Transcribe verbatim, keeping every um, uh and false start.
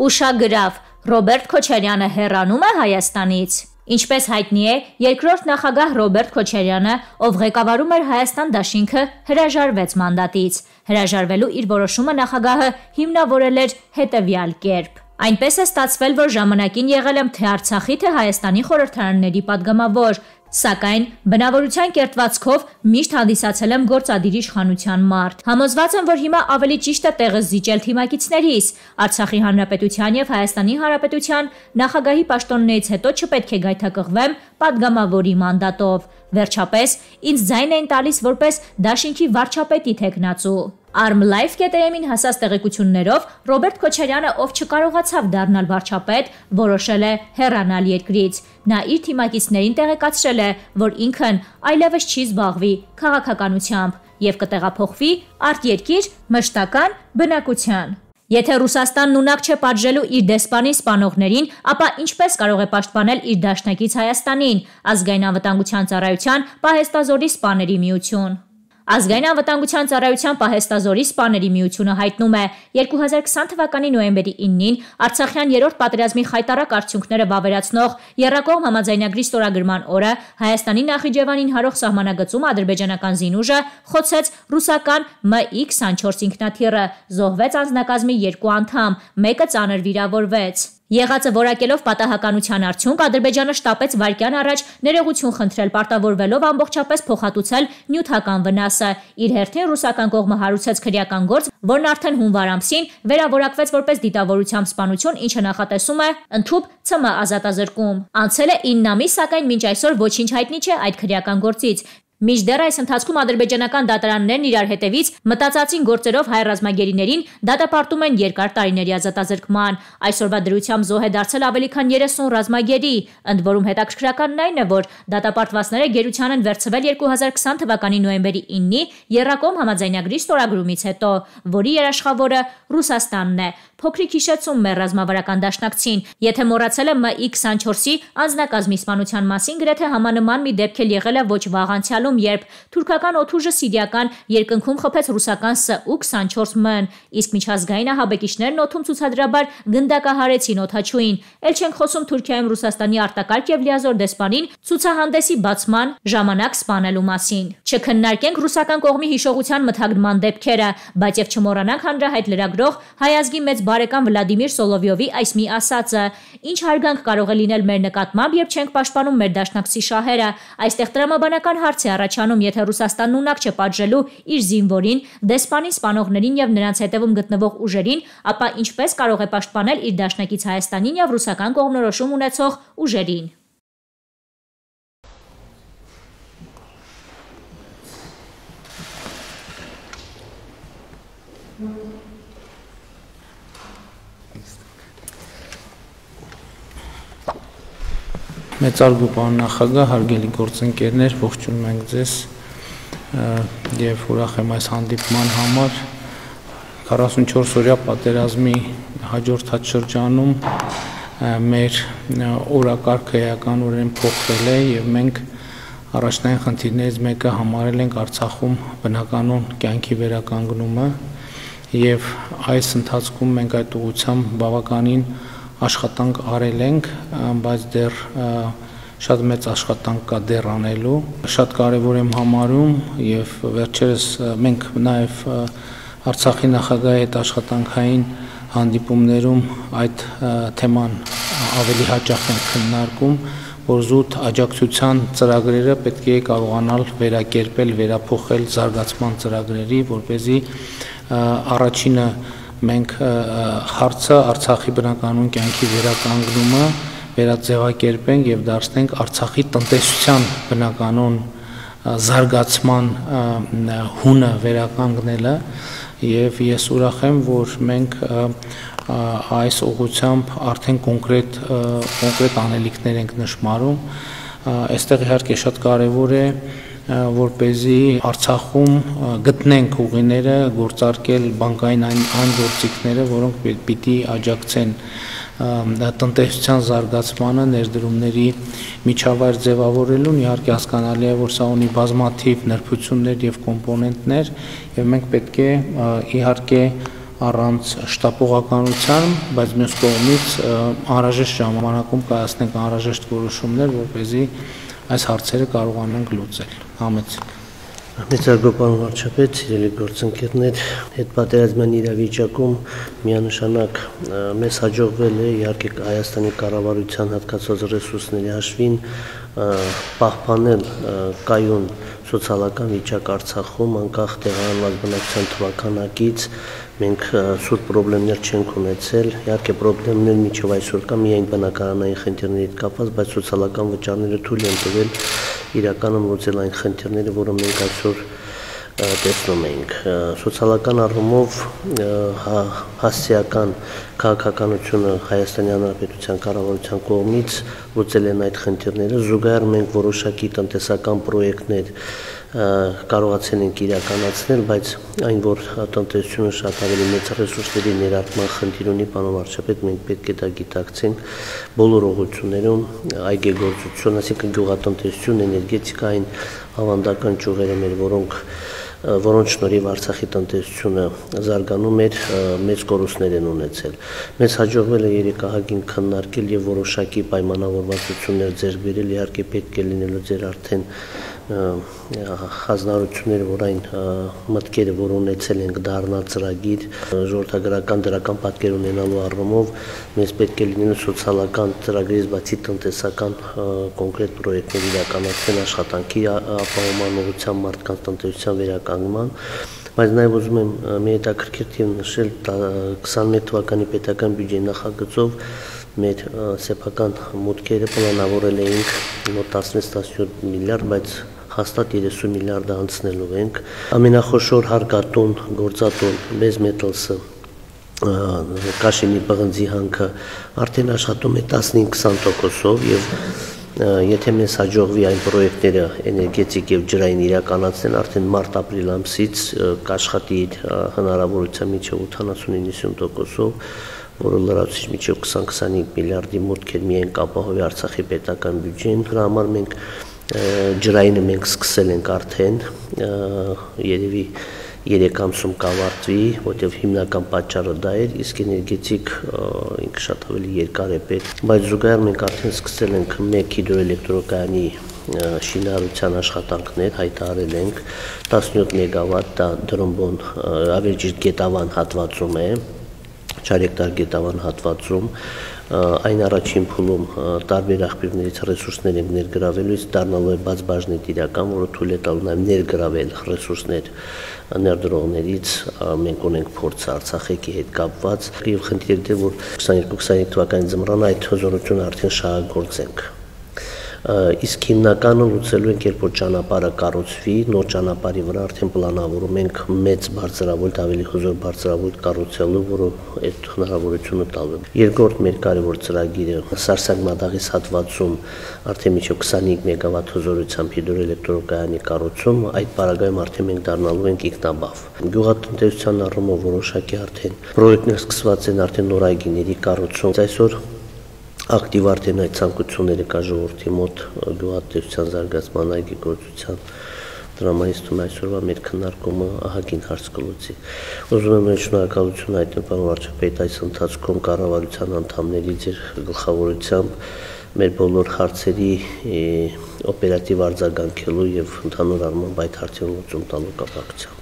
Ուշագրավ, Ռոբերտ Քոչարյանը հեռանում է Հայաստանից։ Ինչպես հայտնի է, երկրորդ նախագահ Ռոբերտ Քոչարյանը, ով ղեկավարում էր Հայաստան դաշինքը, հրաժարվեց մանդատից։ Հրաժարվելու իր որոշումը նախագահը հիմնավորել էր հետևյալ կերպ. Այնպես է ստացվել, որ ժամանակին եղել եմ թե Արցախի, թե Հայաստանի խորհրդարանների падգամավոր, սակայն բնավորության կերտվածքով միշտ հանդիսացել եմ գործադիր իշխանության մարդ։ Համոզված եմ, որ հիմա ավելի ճիշտ է տեղը զիջել թիմակիցներիս։ Արցախի հանրապետության եւ Հայաստանի հանրապետության նախագահի պաշտոններից հետո չպետք է գայթակղվեմ падգամավորի մանդատով։ Վերջապես, ինձ ձայն էին տալիս որպես դաշինքի վարչապետի թեկնածու։ Armlife.am-ին հասած տեղեկություններով Ռոբերտ Քոչարյանը, ով չկարողացավ դառնալ վարչապետ, որոշել է հեռանալ երկրից։ Նա իր թիմակիցներին տեղեկացրել է, որ ինքն այլևս չի զբաղվի քաղաքականությամբ եւ կտեղափոխվի արտերկիր մշտական բնակության։ Եթե Ռուսաստանն ունակ չէ պատժելու իր դեսպանի սպանողներին, ապա ինչպես կարող է պաշտպանել իր դաշնակից Հայաստանին, Ազգային անվտանգության ծառայության պահեստազորի սպաների միություն։ Ազգային անվտանգության ծառայության պահեստազորի սպաների միությունը հայտնում է երկու հազար քսան թվականի նոյեմբերի իննին Արցախյան երրորդ պատերազմի խայտառակ արդյունքները վավերացնող եռակողմ համաձայնագրի ստորագրման օրը Հայաստանի Նախիջևանին հարող սահմանագծում ադրբեջանական զինուժը խոցեց ռուսական M I քսանչորս ինքնաթիռը, զոհվեց անձնակազմի երկու անդամ, մեկը ծանր վիրավորվեց։ Եղածը որակելով պատահականության արդյունք Ադրբեջանը շտապեց վայրկյան առաջ ներողություն խնդրել, պարտավորվելով ամբողջապես փոխհատուցել նյութական վնասը։ Իր հերթին ռուսական կողմը հարուցեց քրեական գործ, որն արդեն հունվար ամսին վերավորակվեց որպես դիտավորությամբ սպանություն, ինչը նախատեսում է ընդհուպ Ց M ազատազրկում։ Անցել է ինը ամիս, սակայն մինչ այսօր ոչինչ հայտնի չէ այդ քրեական գործից։ Մինչդեռ այս ընթացքում ադրբեջանական դատարաններն իրար հետևից մտածածին գործերով հայ ռազմագերիներին դատապարտում են երկար տարիների ազատազրկման։ Այսօրվա դրությամբ զոհ է դարձել ավելի քան երեսուն ռազմագերի, ընդ որում հետաքրքրականն այն է, որ դատապարտվածները գերության են վերցվել երկու հազար քսան թվականի նոյեմբերի իննի եռակողմ համաձայնագրի ստորագրումից հետո, որի երաշխավորը Ռուսաստանն է։ Փոքրիկ հիշեցում մեր ռազմավարական դաշնակցին, եթե մոռացել է M I քսանչորսի անձնակազմի սպանության մասին, գրեթե համանման մի դեպք էլ եղել է ոչ վաղ անցյալում, երբ թուրքական օդուժը սիրիական երկնքում խփեց ռուսական S U քսանչորս M-ն, իսկ միջազգային ահաբեկիչներն օդում ցուցադրաբար գնդակահարեցին օդաչուին։ Էլ չենք խոսում Թուրքիայում Ռուսաստանի արտակարգ եւ լիազոր դեսպանին ցուցահանդեսի բացման ժամանակ սպանելու մասին։ Չքննարկենք ռուսական կողմի հիշողության մթագնման դեպքերը, բայց եւ չմոռանանք հանրահայտ լրագրող հայ ազգի մեծ բարեկամ Վլադիմիր Սոլովյովի այս մի ասածը. «Ինչ հարգանք կարող է լինել մեր նկատմամբ, երբ չենք պաշտպանում մեր դաշնակցի շահերը։ Այստեղ տրամաբանական հարց է առաջանում, եթե Ռուսաստանն ունակ չէ պատժելու իր զինվորին, դեսպանին սպանողներին եւ նրանց հետևում գտնվող ուժերին, ապա ինչպես կարող է պաշտպանել իր դաշնակից Հայաստանին եւ ռուսական կողմնորոշում ունեցող ուժերին»։ Մեծարգո պարոն նախագահ, հարգելի գործընկերներ, ողջունում ենք ձեզ եւ ուրախ եմ այս հանդիպման համար։ քառասունչորս օրյա պատերազմի հաջորդած շրջանում մեր օրակարգը էականորեն փոխվել է եւ մենք առաջնային խնդիրներից մեկը համարել ենք Արցախում բնականոն կյանքի վերականգնումը եւ այս ընթացքում մենք այդ ուղղությամբ բավականին աշխատանք արել ենք, բայց դեռ շատ մեծ աշխատանք կա դեռ անելու։ Շատ կարևոր եմ համարում եւ վերջերս մենք նաեւ Արցախի նախագահի հետ աշխատանքային հանդիպումներում այդ թեման ավելի հաճախ ենք քննարկում, որ զուտ աջակցության ծրագրերը պետք է կարողանալ վերակերպել, վերափոխել զարգացման ծրագրերի, որպեսզի առաջինը մենք հարցը Արցախի բնականոն կյանքի վերականգնումը վերաձևակերպենք եւ դարձնենք Արցախի տնտեսության բնականոն զարգացման հունը վերականգնելը եւ ես ուրախ եմ, որ մենք այս ուղղությամբ արդեն կոնկրետ կոնկրետ անելիքներ ենք նշмарում։ Այստեղ իհարկե շատ կարեւոր է որպեսզի Արցախում գտնենք ուղիները գործարկել բանկային այն այն գործիքները, որոնք պիտի աջակցեն տնտեսության զարգացմանը, ներդրումների միջավայր ձևավորելուն, իհարկե հասկանալի է, որ սա ունի բազմաթիվ նրբություններ եւ կոմպոնենտներ, եւ մենք պետք է իհարկե առանց շտապողականության, բայց մյուս կողմից անհրաժեշտ ժամանակում կայացնենք անհրաժեշտ որոշումներ, որպեսզի այս հարցերը կարողանանք լուծել։ Համեցեք։ Մեծարգո պարոն վարչապետ, սիրելի գործընկերներ, հետպատերազմյան իրավիճակում միանշանակ մեզ հաջողվել է իհարկե Հայաստանի կառավարության հատկացված ռեսուրսների հաշվին պահպանել կայուն սոցիալական վիճակ Արցախում, անկախ տեղահանված բնակչության թվականակից մենք սուր պրոբլեմներ չենք ունեցել, իհարկե պրոբլեմներ մինչև այսօր կա միայն բնակարանային խնդիրների հետ կապված, բայց սոցիալական վճարները թույլ են տվել իրականում լուծել այն խնդիրները, որը մենք այսօր տեսնում ենք։ Սոցիալական առումով հասցեական քաղաքականությունը Հայաստանի Հանրապետության կառավարության կողմից լուծել են այդ խնդիրները, զուգահեռ մենք որոշակի տնտեսական պրոյեկտներ կարողացել ենք իրականացնել, բայց այն, որ տնտեսությունը շատ ավելի մեծ ռեսուրսների ներառման խնդիր ունի, պարոն վարչապետ, մենք պետք է դա գիտակցենք բոլոր ուղղություններում, այգեգործություն, այսինքն գյուղատնտեսություն, էներգետիկային ավանդական ճյուղերը մեր, որոնք որոնց շնորհիվ Արցախի տնտեսությունը զարգանում էր, մեծ կորուստներ են ունեցել։ Մեզ հաջողվել է երեք ահագին քննարկել եւ որոշակի պայմանավորվածություններ ձեռք բերել, իհարկե պետք է լինելու ձեր արդեն հանձնարարությունները, որ այն մտքերը, որ ունեցել ենք, դառնա ծրագիր, ժողովրդագրական դրական պատկեր ունենալու առումով մեզ պետք է լինելու սոցիալական ծրագրից բացի տնտեսական կոնկրետ պրոյեկտներ իրականացնել աշխատանքի ապահովման ուղղությամբ մարդկանց տնտեսության վերականգնման, բայց նաև ուզում եմ մի հետաքրքիր թիվ նշել քսանմեկ թվականի պետական բյուջեի նախագծով մեր սեփական մուտքերը պլանավորել էինք մոտ տասնվեց տասնյոթ միլիարդ, բայց հաստատ երեսուն միլիարդը անցնելու ենք։ Ամենախոշոր հարկատուն, գործատուն Base Metals-ը Կաշինի պղնձի հանքը արդեն աշխատում է տասնհինգ քսան տոկոսով եւ եթե մեզ հաջողվի այն պրոյեկտները էներգետիկ եւ ջրային իրականացնել, արդեն մարտ-ապրիլ ամսից կաշխատի հնարավորության միջև ութանասուն նվաթ տոկոսով, որը լրացուցիչ միջև քսան քսանհինգ միլիարդի մուտքեր միայն կապահովի Արցախի պետական բյուջեն։ Դրա համար մենք ջրայինը մենք սկսել ենք արդեն, երևի երեք ամսում կավարտվի, որտեղ հիմնական պատճառը դա էր, իսկ էներգետիկ ինքը շատ ավելի երկար է պետք, բայց զուգահեռ մենք արդեն սկսել ենք մեկ հիդրոէլեկտրակայանի շինարարության աշխատանքներ, հայտարարել ենք տասնյոթ մեգավատ, դա Դրոմբոն, ավելի ճիշտ Գետավան հատվածում է, չար հեկտար Գետավան հատվածում, այն առաջին փուլում տարբեր աղբյուրներից ռեսուրսներ ենք ներգրավելու, իսկ դառնալու է բաց բաժնետիրական, որը թույլ է տալու նաև ներգրավել ռեսուրսներ ներդրողներից, մենք ունենք փորձը Արցախի հետ կապված եւ խնդիրը դե որ քսաներկու քսանհինգ թվականի ձմռան այդ հզորությունը արդեն շահագործենք։ Իսկ հիմնականը լուծելու ենք, երբ որ ճանապարհը կառուցվի, նոր ճանապարհի վրա արդեն պլանավորում ենք մեծ բարձրավոլտ, ավելի հզոր բարձրավոլտ կառուցելու, որը այդ հնարավորությունը տալու է։ Երկրորդ մեր կարևոր ծրագիրը Սարսակ-Մադաղիս հատվածում արդեն մինչև քսանհինգ մեգավատ հզորությամբ հիդրոէլեկտրակայանի կառուցում, այդ պարագայում արդեն մենք դառնալու ենք ինքնաբավ։ Գյուղատնտեսության առումով որոշակի արդեն պրոյեկտներ սկսված են, արդեն նոր այգիների կառուցում։ Այսօր ակտիվ արդեն այդ ցանկությունները կա ժողովրդի մոտ գյուղատնտեսության զարգացման այգեգործության դրամայստում այսօրվա մեր քննարկումը ահագին հարց կլուծի։ Ուզում եմ շնորհակալություն հայտնել պարոն վարչապետ այս ընթացքում կառավարության անդամների ձեր գլխավորությամբ մեր բոլոր հարցերի օպերատիվ արձագանքելու եւ ընդհանուր առմամբ այդ հարցերին լուծում տալու կապակցությամբ։